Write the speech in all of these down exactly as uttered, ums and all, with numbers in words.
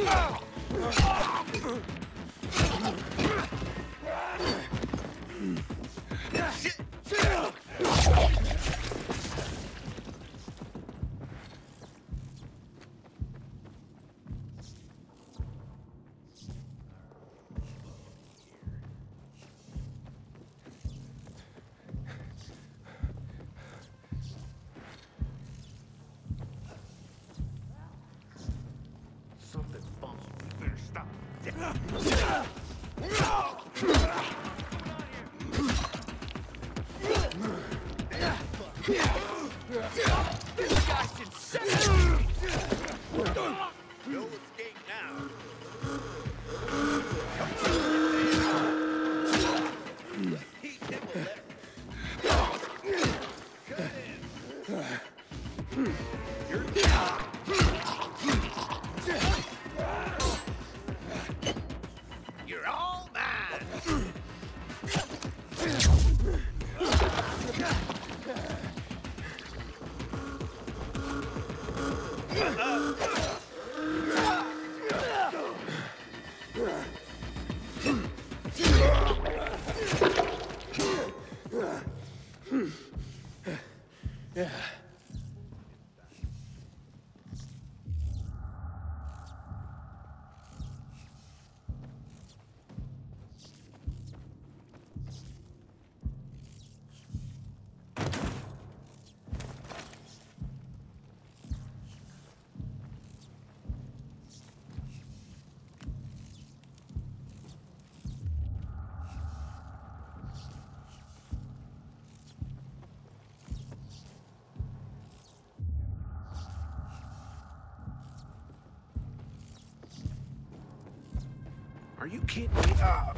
Something's bumping. Better stop. This guy's insane. No escape now. Teach him a lesson. Cut in. You're You're all mine. Yeah. Are you kidding me? Uh,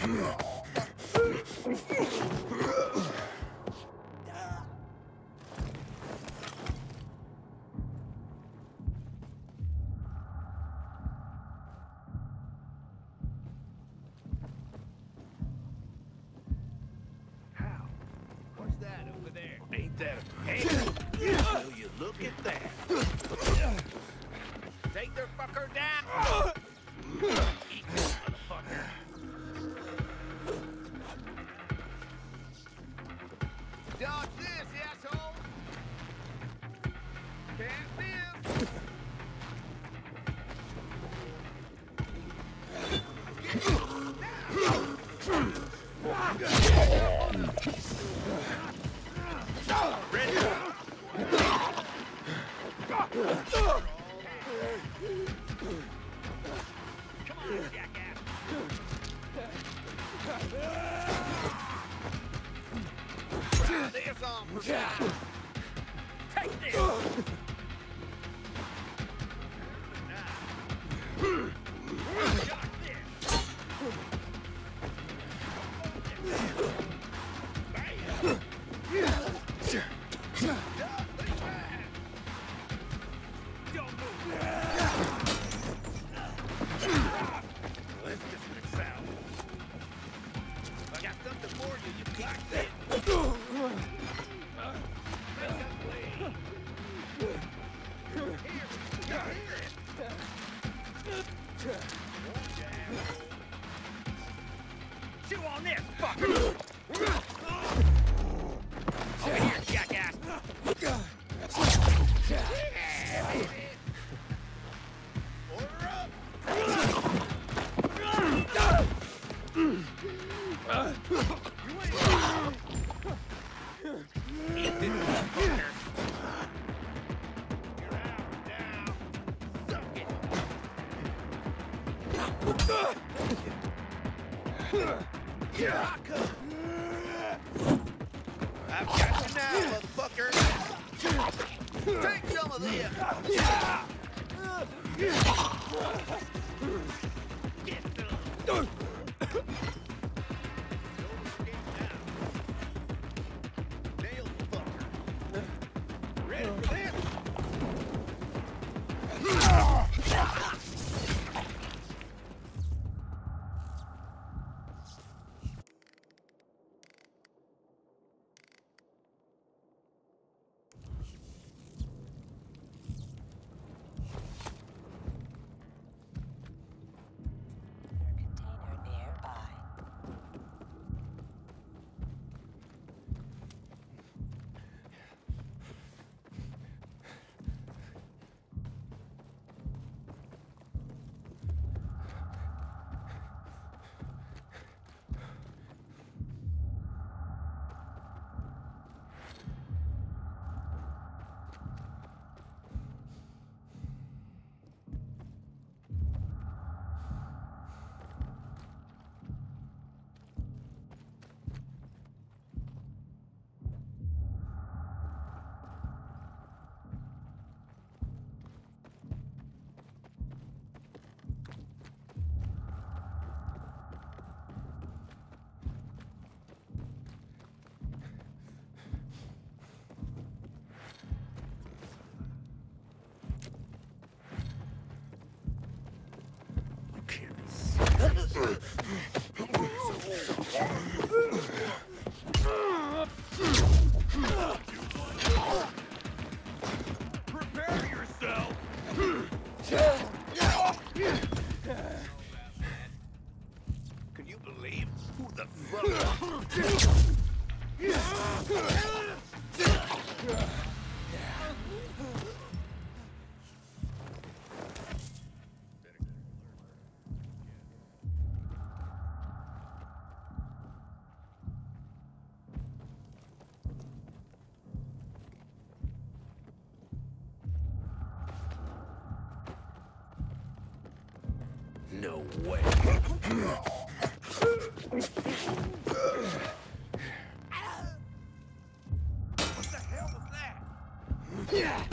How? What's that over there? Ain't that a pig? Will you look at that? Take their fucker down! Eat this motherfucker! Dodge this, asshole! Can't live! Ready? Come on, jackass! Try this on for size. Take this! Got this! Bam! Don't move! Let's just mix out. I got something for you, you piece of shit. Make a play. Here, here. Chew on this, fucker! Over here, jackass! Yeah, baby! Order up! You ain't... Eat this, fucker! You're out now! Suck it! Here I come! I've got you now, motherfucker! Take some of this! Get some! Nail you, fucker! Ready for this? Prepare yourself! Can you believe who the fuck? No way. What the hell was that?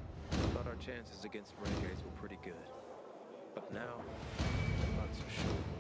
Chances against renegades were pretty good, but now I'm not so sure.